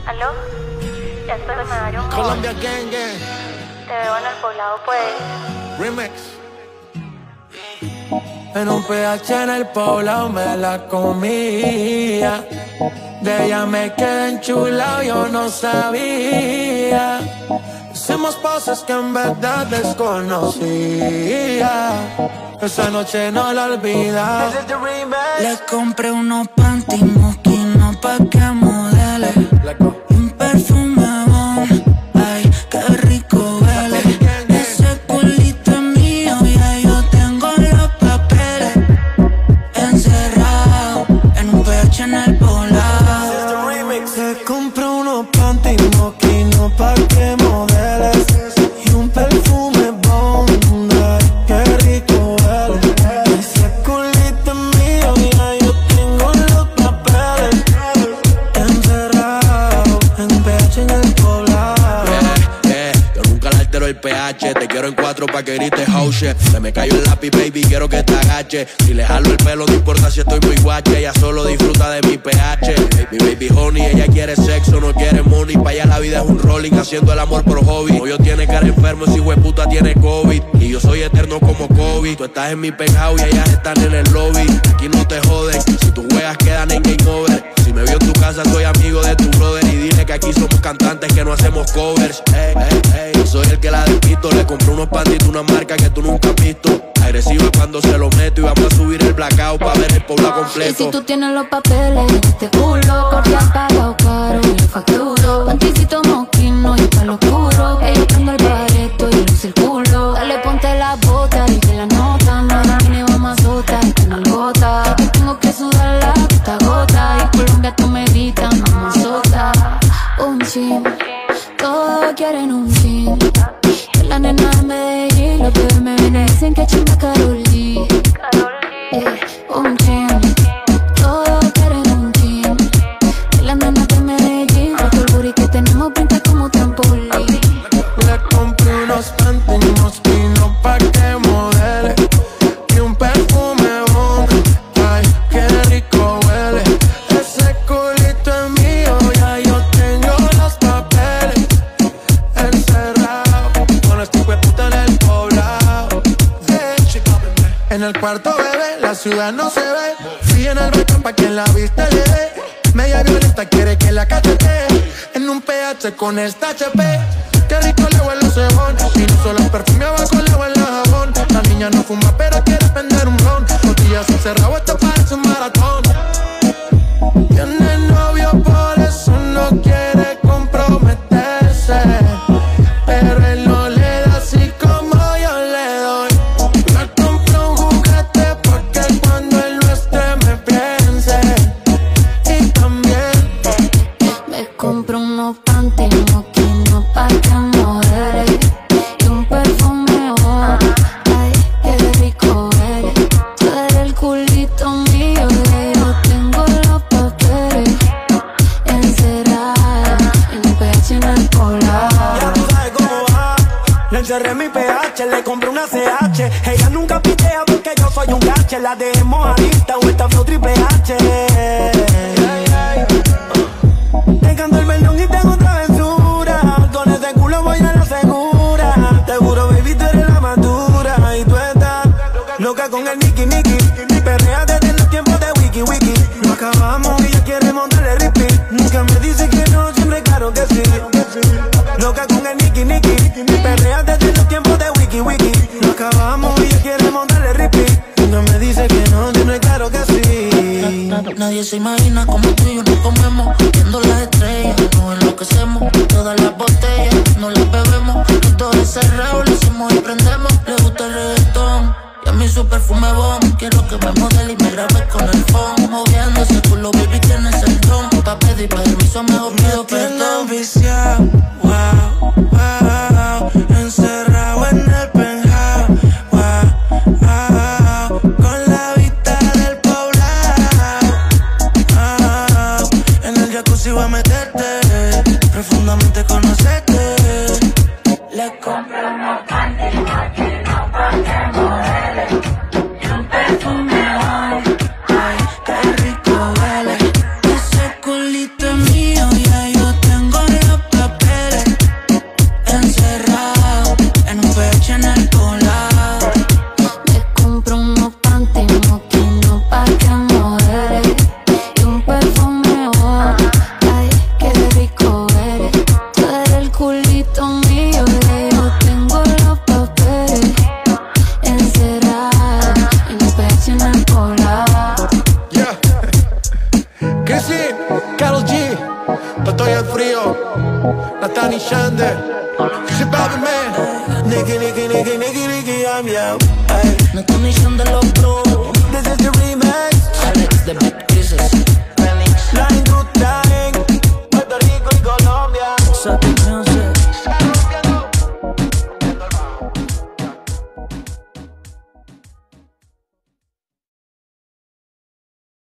¿Aló? Ya estoy en Medallón. Colombia Gang Gang. Te veo en el poblado, pues. Remix. En un PH en el poblado me la comía. De ella me quedé enchulado, yo no sabía. Hicimos cosas que en verdad desconocía. Esa noche no la olvida. Le compré unos panty mosquinos pa' que modele. Un perfume bon, ay, qué rico huele. Ese culito es mío, ya yo tengo los papeles. Encerrado en un PH en el poblado. Le compré unos panty mosquinos pa' que modeles. Y un perfume bon, ay, qué rico huele. Ese culito es mío, ya yo tengo los papeles. Encerrado en un PH en el poblado. Yo nunca le altero el pH. Te quiero en 4 pa' que grites oh shit. Se me cayó el lápiz, baby, quiero que te agache. Si le jalo el pelo, no importa si estoy muy guache. Ella solo disfruta de mi pH. Mi baby honey, ella quiere sexo, no quiere money. Pa' allá la vida es un rolling, haciendo el amor por hobby. Hoyo tiene cara enfermo, ese hueputa tiene COVID. Y yo soy eterno como Kobe. Tú estás en mi penthouse y ellas están en el lobby. Aquí no te joden, si tus juegas quedan en game over. Si me vio en tu casa, soy amigo de tu brother. Y dile que aquí somos cantantes que no hacemos covers. Yo soy el que la despisto. Le compré unos panties, una marca que tú nunca has visto. Agresivo cuando se lo meto y vamos a subir el blackout pa' ver el pueblo completo. Y si tú tienes los papeles, este culo corría pagado caro y lo facturo. Panticito mosquino y palo oscuro. Ella prende el bareto y luce el culo. Dale, ponte la bota y que la nota. No la tiene mamazota y con el gota. Yo tengo que sudar la gota a gota. Y Colombia tú me gritas mamazota. Un chin, todos quieren un chin. Que la nena de Medellín, los bebés me ven y dicen que chimba Karol G. Un chin, todos quieren un chin. Que la nena de Medellín, roto el booty que tenemos pinta como trampolín. Le compré unos panties mosquinos pa' que modele. Y un perfume bon, ay, qué rico huele. Ese culito es mío, ya yo tengo los papeles. Encerrado con este hueputa en el poblado. En el cuarto, bebé, la ciudad no se ve. Fui en el balcón pa' que la vista le dé. Media violenta quiere que la cachete. En un PH con esta HP. Qué rico le huele ese bon. Y no solo el perfume abajo le huele a jabón. La niña no fuma pero quiere prender un ron. Botellas encerrado, esto parece un maratón. Tiene novio, por eso no quiere comprometerse. Pero él no le da así como yo le doy. Me compro un juguete porque cuando él no esté me piense. Y también me compro unos panties mosquinos pa' que modele. Y un perfume bon, ay, qué rico eres. Tú eres el culito mío, que yo tengo los papeles. Encerrada en un PH en el poblado. Ya tú sabes cómo va. Le encerré mi PH, le compré una CH. Ella nunca pitea porque yo soy un gache. La dejemos adicta, vuelta flow triple H. Te canto el melón y tengo travesura. Con ese culo voy a la segura. Te juro, baby, tú eres la madura. Y tú estás loca con el Nicky Nicky. Perrea desde los tiempos de Wiki Wiki. Lo acabamos y ella quiere montarle repeat. Nunca me dice que no, siempre claro que sí. Loca con el Nicky Nicky. Perrea desde los tiempos de Wiki Wiki. Lo acabamos y ella quiere montarle repeat. Nunca me dice que no, siempre claro que sí. Nadie se imagina como tú y yo nos comemos. Viendo las estrellas, nos enloquecemos. Todas las botellas, no las bebemos. Todo encerrado, lo hacemos y prendemos. Le gusta el reggaetón y a mí su perfume bomb. Quiero que me modele y me grabe con el phone. Moviendo ese culo, baby, tienes el don. Pa' pedir permiso, mejor pido perdón. Viciado, wow, wow. Encerrado en el penthouse, wow, wow. Con la vista del poblado, wow. En el jacuzzi voy a meterte, profundamente conocerte. Le compré unos panties mosquinos pa' que modele. Y un perfume bon, ay, qué rico huele. Ese culito es mío, ya yo tengo Chrissy, Karol G, estoy al frío. Nathan y Shande, Shit Baby Man. Nicky, I'm yo. Nathan y Shande los bros. This is the remix. Alex the Big Kisses.